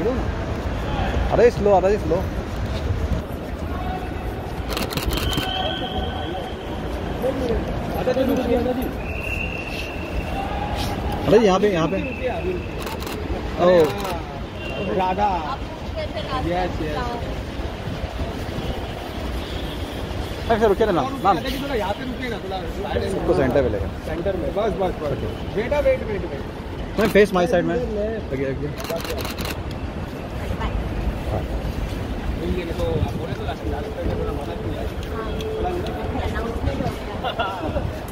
अरे slow slow. अरे यहाँ पे ओ राधा। Yes yes. ऐसे रुके ना मैम। यहाँ पे रुके ना थोड़ा। उसको सेंटर पे लेगा। सेंटर में बस बस बस। बेटा वेट वेट वेट। मैं फेस माई साइड में लगे तो बोले तो